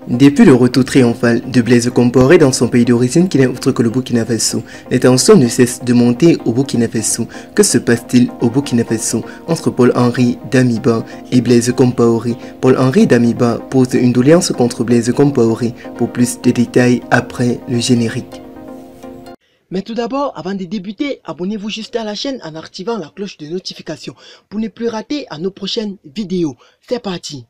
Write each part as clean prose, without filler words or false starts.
Depuis le retour triomphal de Blaise Compaoré dans son pays d'origine qui n'est autre que le Burkina Faso, les tensions ne cessent de monter au Burkina Faso. Que se passe-t-il au Burkina Faso entre Paul-Henri Damiba et Blaise Compaoré? Paul-Henri Damiba pose une doléance contre Blaise Compaoré. Pour plus de détails après le générique. Mais tout d'abord, avant de débuter, abonnez-vous juste à la chaîne en activant la cloche de notification pour ne plus rater à nos prochaines vidéos. C'est parti!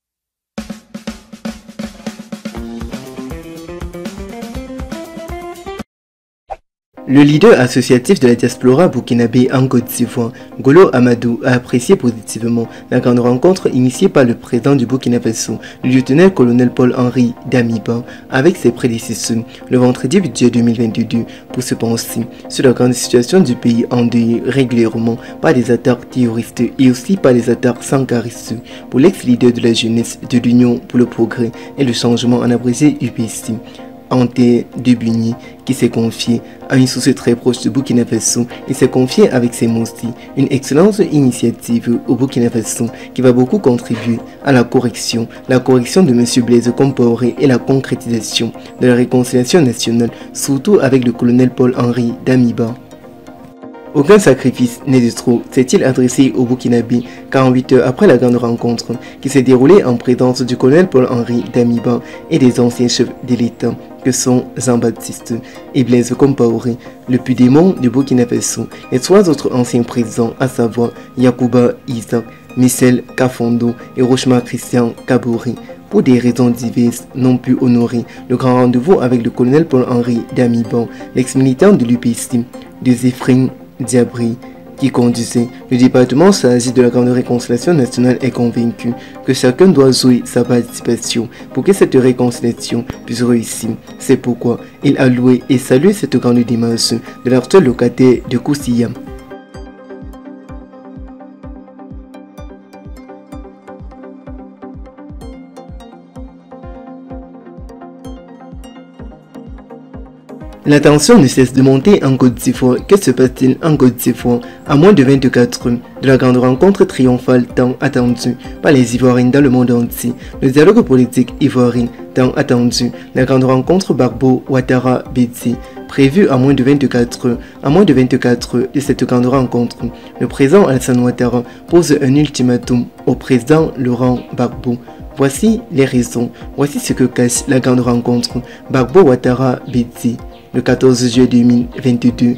Le leader associatif de la diaspora burkinabé en Côte d'Ivoire, Golo Amadou, a apprécié positivement la grande rencontre initiée par le président du Burkina Faso, le lieutenant-colonel Paul-Henri Damiba, avec ses prédécesseurs le vendredi 8 juillet 2022 pour se pencher sur la grande situation du pays endeuillé régulièrement par des attaques terroristes et aussi par des attaques sankaristes. Pour l'ex-leader de la jeunesse de l'Union pour le progrès et le changement en abrégé UPC, Ante Debugny, qui s'est confié à une source très proche de Burkina Faso, il s'est confié avec ses mots aussi une excellente initiative au Burkina Faso qui va beaucoup contribuer à la correction de M. Blaise Compaoré et la concrétisation de la réconciliation nationale, surtout avec le colonel Paul-Henri Damiba. Aucun sacrifice n'est de trop, s'est-il adressé au Burkinabé 48 heures après la grande rencontre qui s'est déroulée en présence du colonel Paul-Henri Damiba et des anciens chefs de l'État que sont Jean-Baptiste et Blaise Compaoré, le Pudémon du Burkina Faso, et trois autres anciens présidents, à savoir Yacouba Isaac, Michel Kafondo et Rochemar Christian Kabouré, pour des raisons diverses, n'ont pu honorer le grand rendez-vous avec le colonel Paul-Henri Damiba, l'ex-militant de l'UPC, de Zéphrin Diabry, qui conduisait le département chargé de la grande réconciliation nationale, est convaincu que chacun doit jouer sa participation pour que cette réconciliation puisse réussir. C'est pourquoi il a loué et salué cette grande démarche de l'actuel locataire de Koussiya. La tension ne cesse de monter en Côte d'Ivoire. Que se passe-t-il en Côte d'Ivoire à moins de 24 heures de la grande rencontre triomphale tant attendue par les Ivoiriens dans le monde entier? Le dialogue politique ivoirien tant attendu, la grande rencontre Gbagbo-Ouattara-Bédié, prévue à moins de 24 heures. À moins de 24 heures de cette grande rencontre, le président Alassane Ouattara pose un ultimatum au président Laurent Gbagbo. Voici les raisons, voici ce que cache la grande rencontre Gbagbo-Ouattara-Bédié le 14 juillet 2022.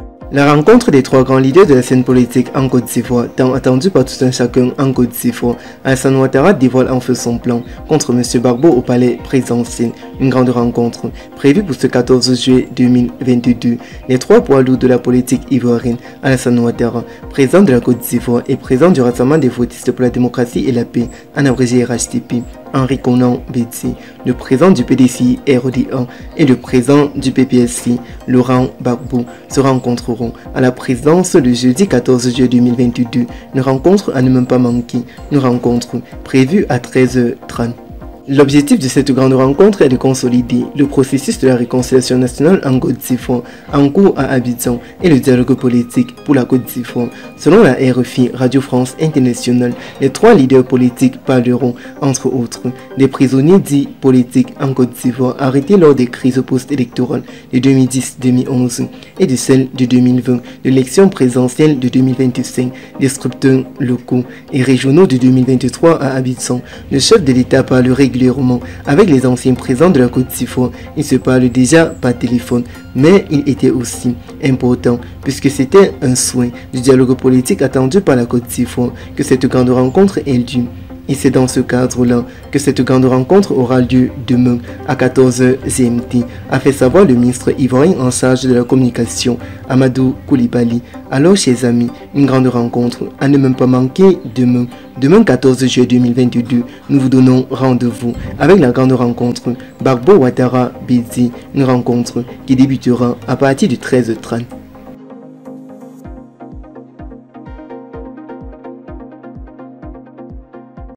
La rencontre des trois grands leaders de la scène politique en Côte d'Ivoire, tant attendue par tout un chacun en Côte d'Ivoire, Alassane Ouattara dévoile en feu son plan contre M. Gbagbo au palais présidentiel. Une grande rencontre prévue pour ce 14 juillet 2022. Les trois poids lourds de la politique ivoirienne, Alassane Ouattara, président de la Côte d'Ivoire et président du Rassemblement des votistes pour la démocratie et la paix, en abrégé RHDP, Henri Konan Bédié, le président du PDCI RDA et le président du PPSC, Laurent Gbagbo, se rencontreront à la présidence le jeudi 14 juillet 2022. Une rencontre à ne même pas manquer, une rencontre prévue à 13h30. L'objectif de cette grande rencontre est de consolider le processus de la réconciliation nationale en Côte d'Ivoire en cours à Abidjan et le dialogue politique pour la Côte d'Ivoire. Selon la RFI Radio France Internationale, les trois leaders politiques parleront, entre autres, des prisonniers dits politiques en Côte d'Ivoire arrêtés lors des crises post-électorales de 2010-2011 et de celle de 2020, de l'élection présidentielle de 2025, des scripteurs locaux et régionaux de 2023 à Abidjan. Le chef de l'État parle régulièrement avec les anciens présidents de la Côte d'Ivoire. Ils se parlent déjà par téléphone, mais il était aussi important, puisque c'était un souhait du dialogue politique attendu par la Côte d'Ivoire, que cette grande rencontre ait lieu. Et c'est dans ce cadre-là que cette grande rencontre aura lieu demain à 14h GMT, a fait savoir le ministre ivoirien en charge de la communication, Amadou Koulibaly. Alors, chers amis, une grande rencontre à ne même pas manquer demain. Demain 14 juillet 2022, nous vous donnons rendez-vous avec la grande rencontre Gbagbo-Ouattara-Bédié, une rencontre qui débutera à partir de 13h30.